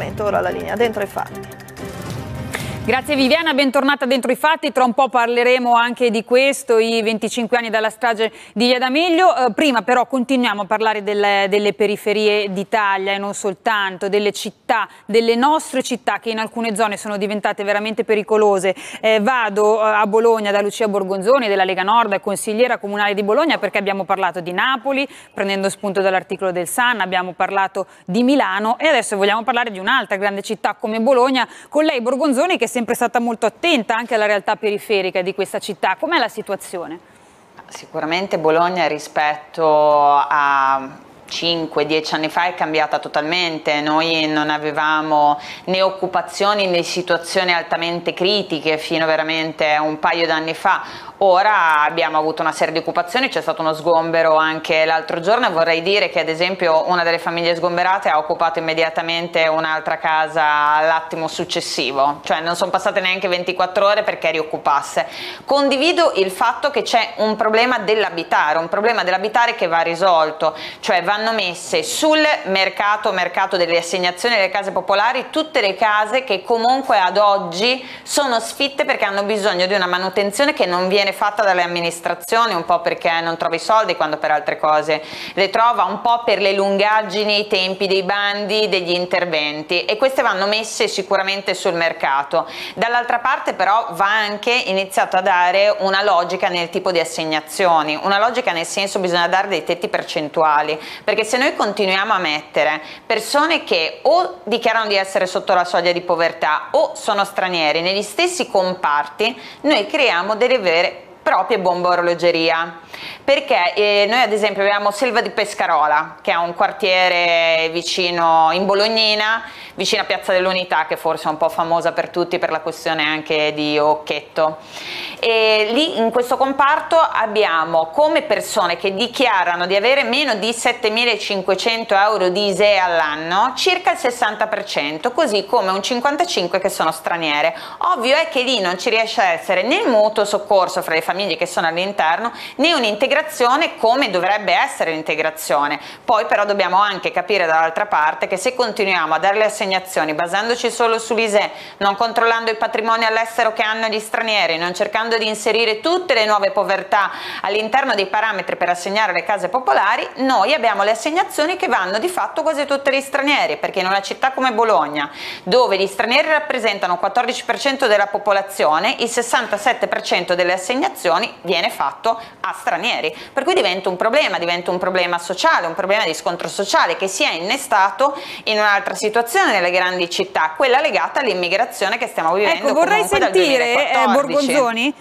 appuntamento, ora la linea Dentro i Fatti. Grazie Viviana, bentornata Dentro i Fatti. Tra un po' parleremo anche di questo, i 25 anni dalla strage di Via D'Amelio. Prima però continuiamo a parlare delle periferie d'Italia e non soltanto, delle città, delle nostre città che in alcune zone sono diventate veramente pericolose. Vado a Bologna da Lucia Borgonzoni della Lega Nord, consigliera comunale di Bologna, perché abbiamo parlato di Napoli, prendendo spunto dall'articolo del Sun, abbiamo parlato di Milano e adesso vogliamo parlare di un'altra grande città come Bologna, con lei Borgonzoni che è sempre stata molto attenta anche alla realtà periferica di questa città. Com'è la situazione? Sicuramente Bologna rispetto a 5-10 anni fa è cambiata totalmente. Noi non avevamo né occupazioni né situazioni altamente critiche fino veramente a un paio d'anni fa. Ora abbiamo avuto una serie di occupazioni, c'è stato uno sgombero anche l'altro giorno e vorrei dire che ad esempio una delle famiglie sgomberate ha occupato immediatamente un'altra casa l'attimo successivo, cioè non sono passate neanche 24 ore perché rioccupasse. Condivido il fatto che c'è un problema dell'abitare che va risolto, cioè vanno messe sul mercato delle assegnazioni delle case popolari tutte le case che comunque ad oggi sono sfitte perché hanno bisogno di una manutenzione che non viene fatta dalle amministrazioni, un po' perché non trova i soldi quando per altre cose le trova, un po' per le lungaggini, i tempi dei bandi, degli interventi, e queste vanno messe sicuramente sul mercato. Dall'altra parte però va anche iniziato a dare una logica nel tipo di assegnazioni, una logica nel senso bisogna dare dei tetti percentuali, perché se noi continuiamo a mettere persone che o dichiarano di essere sotto la soglia di povertà o sono stranieri negli stessi comparti, noi creiamo delle vere proprie bombe a orologeria, perché noi ad esempio abbiamo Selva di Pescarola, che è un quartiere vicino in Bolognina, vicino a Piazza dell'Unità, che forse è un po' famosa per tutti per la questione anche di Occhetto, e lì in questo comparto abbiamo come persone che dichiarano di avere meno di 7.500 euro di ISEE all'anno circa il 60%, così come un 55% che sono straniere. Ovvio è che lì non ci riesce a essere né il mutuo soccorso fra le famiglie che sono all'interno né un'integrazione come dovrebbe essere l'integrazione. Poi però dobbiamo anche capire dall'altra parte che se continuiamo a dare le assegnazioni basandoci solo sull'ISEE, non controllando i patrimoni all'estero che hanno gli stranieri, non cercando di inserire tutte le nuove povertà all'interno dei parametri per assegnare le case popolari, noi abbiamo le assegnazioni che vanno di fatto quasi tutte agli stranieri, perché in una città come Bologna, dove gli stranieri rappresentano il 14% della popolazione, il 67% delle assegnazioni viene fatto a stranieri, per cui diventa un problema sociale, un problema di scontro sociale che si è innestato in un'altra situazione nelle grandi città, quella legata all'immigrazione che stiamo vivendo. Ecco, vorrei sentire Borgonzoni